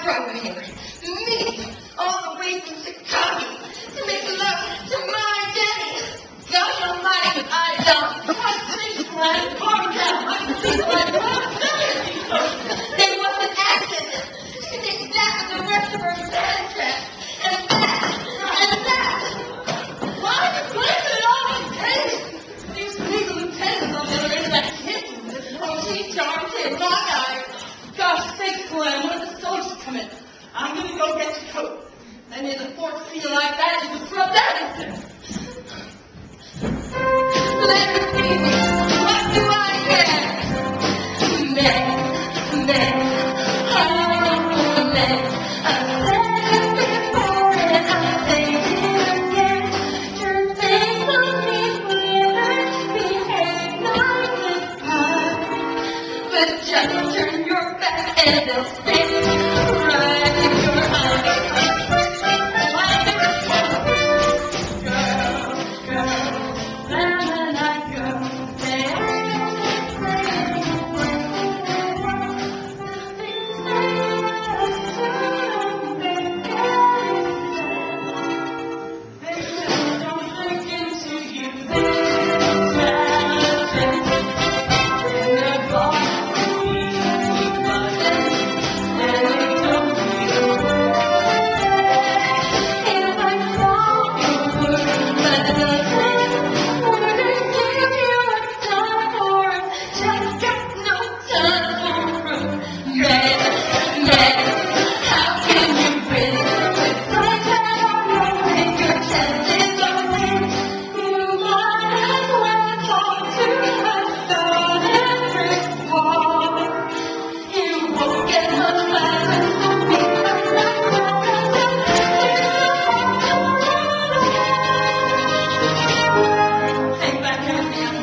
drove me here. Me, all the way from Chicago, to make love to my Jenny. God almighty, I don't want to think like calm down. I think like there was an accident. She thinks that was the rest of her sand trap. And that. Why are you blaming it all on Teddy? These legal lieutenants on the other end of that kitchen. Oh, she charged him, not I. Gosh sakes, Clem, when the soldiers come in, I'm going to go get your coat. And in the fourth feel like that, you just rub that in there. Let me see me. What do I care? Men. Oh, men. I said it before and I'll say it again. Turn things on me, never behave like this time. But just turn your back and they'll stay right in your eyes. Just